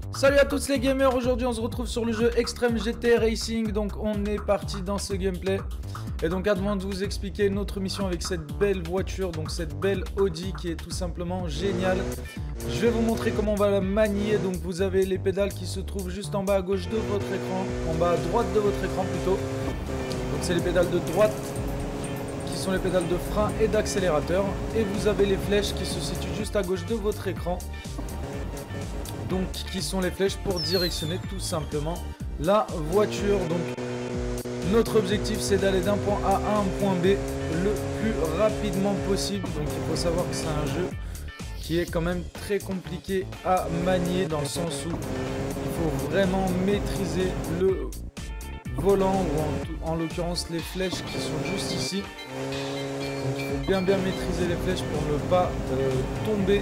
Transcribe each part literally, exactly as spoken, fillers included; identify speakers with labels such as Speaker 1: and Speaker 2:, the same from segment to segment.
Speaker 1: Salut à tous les gamers, aujourd'hui on se retrouve sur le jeu Extreme G T Racing. Donc on est parti dans ce gameplay. Et donc avant de vous expliquer notre mission avec cette belle voiture, donc cette belle Audi qui est tout simplement géniale, je vais vous montrer comment on va la manier. Donc vous avez les pédales qui se trouvent juste en bas à gauche de votre écran, en bas à droite de votre écran plutôt. Donc c'est les pédales de droite qui sont les pédales de frein et d'accélérateur. Et vous avez les flèches qui se situent juste à gauche de votre écran. Donc qui sont les flèches pour directionner tout simplement la voiture. Donc notre objectif c'est d'aller d'un point A à un point B le plus rapidement possible. Donc il faut savoir que c'est un jeu qui est quand même très compliqué à manier, dans le sens où il faut vraiment maîtriser le volant, ou en, en l'occurrence les flèches qui sont juste ici. Donc il faut bien bien maîtriser les flèches pour ne pas euh, tomber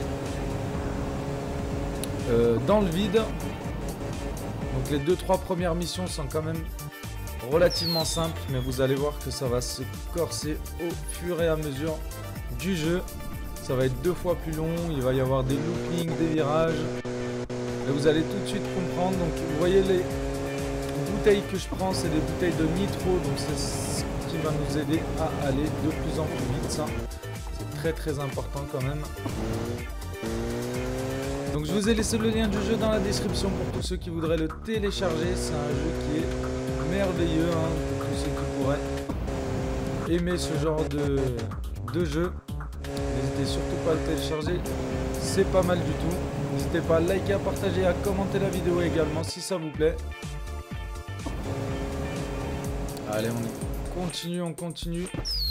Speaker 1: Euh, dans le vide. Donc les deux trois premières missions sont quand même relativement simples, mais vous allez voir que ça va se corser au fur et à mesure du jeu. Ça va être deux fois plus long, il va y avoir des loopings, des virages, et vous allez tout de suite comprendre. Donc vous voyez les bouteilles que je prends, c'est des bouteilles de nitro, donc c'est ce qui va nous aider à aller de plus en plus vite. Ça c'est très très important quand même. Donc je vous ai laissé le lien du jeu dans la description pour tous ceux qui voudraient le télécharger. C'est un jeu qui est merveilleux, hein, pour tous ceux qui pourraient aimer ce genre de, de jeu. N'hésitez surtout pas à le télécharger, c'est pas mal du tout. N'hésitez pas à liker, à partager, à commenter la vidéo également si ça vous plaît. Allez, on continue, on continue.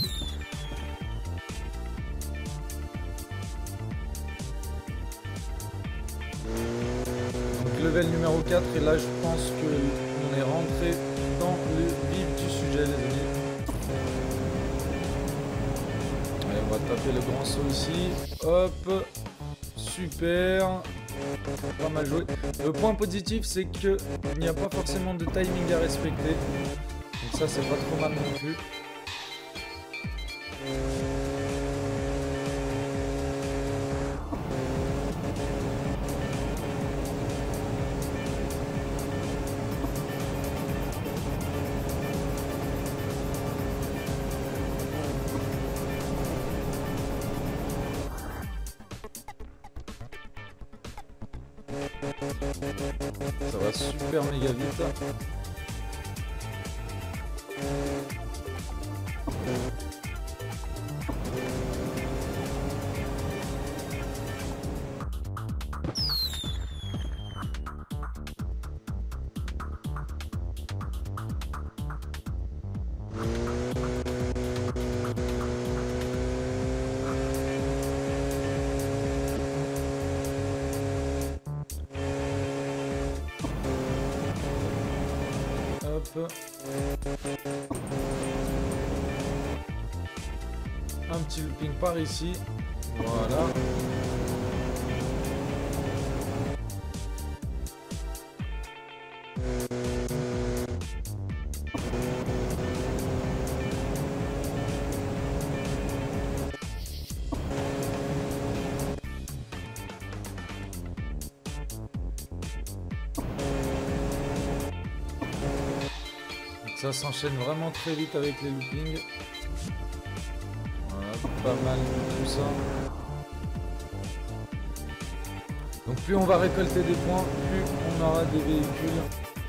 Speaker 1: Level numéro quatre, et là je pense que on est rentré dans le vif du sujet, les amis. Allez, on va taper le grand saut ici. Hop, super, pas mal joué. Le point positif c'est que il n'y a pas forcément de timing à respecter, donc ça c'est pas trop mal non plus. Ça va super méga vite. Un petit looping par ici, voilà. Ça s'enchaîne vraiment très vite avec les loopings. Voilà, pas mal de tout ça. Donc plus on va récolter des points, plus on aura des véhicules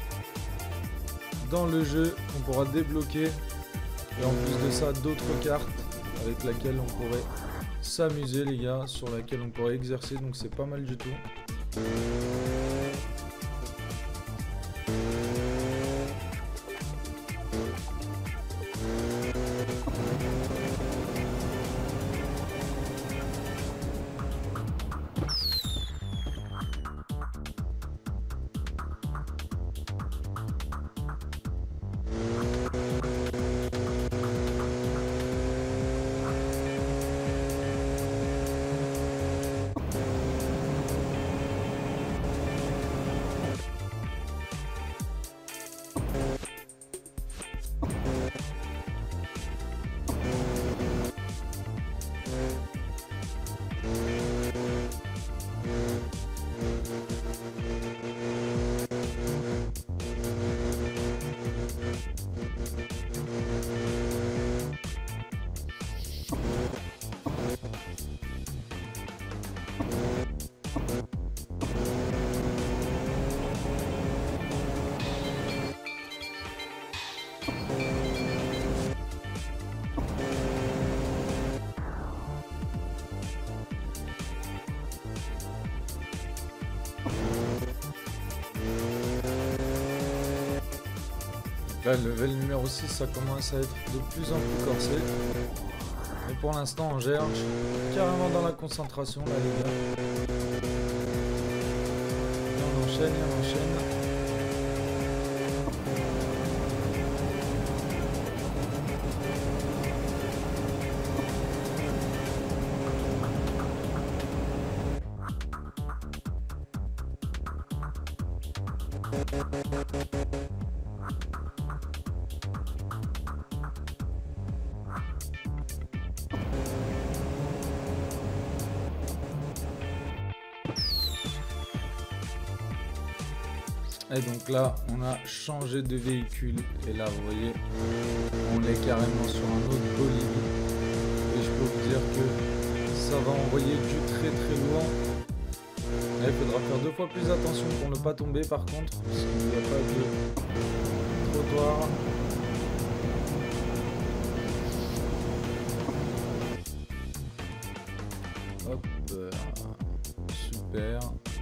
Speaker 1: dans le jeu qu'on pourra débloquer. Et en plus de ça, d'autres cartes avec lesquelles on pourrait s'amuser, les gars, sur lesquelles on pourrait exercer. Donc c'est pas mal du tout. Là, le level numéro six, ça commence à être de plus en plus corsé. Mais pour l'instant, on gère. Je suis carrément dans la concentration, là, les gars. Et on enchaîne, et on enchaîne. Et donc là, on a changé de véhicule. Et là, vous voyez, on est carrément sur un autre bolide. Et je peux vous dire que ça va envoyer du très très loin. Là, il faudra faire deux fois plus attention pour ne pas tomber par contre, parce qu'il n'y a pas de trottoir. Hop, euh, super.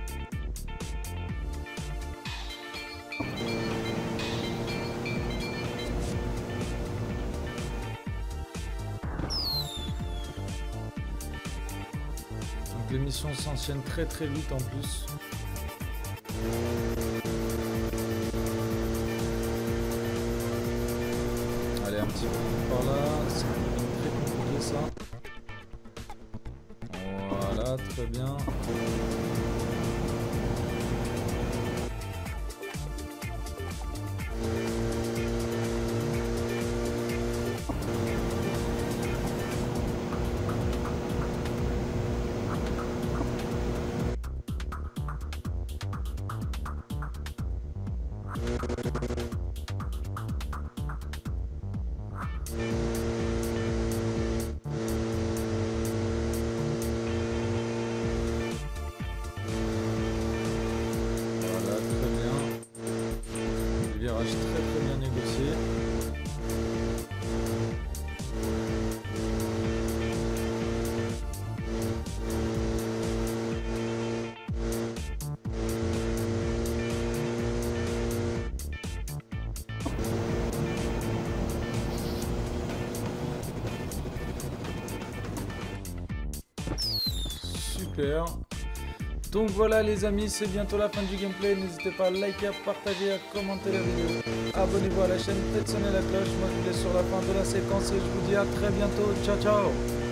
Speaker 1: Donc les missions s'enchaînent très très vite en plus. Allez, un petit peu par là, c'est très compliqué ça. Voilà, très bien. Très très bien négocié. Super. Donc voilà les amis, c'est bientôt la fin du gameplay. N'hésitez pas à liker, à partager, à commenter la vidéo. Abonnez-vous à la chaîne, faites sonner la cloche. Moi je vous laisse sur la fin de la séquence et je vous dis à très bientôt. Ciao ciao.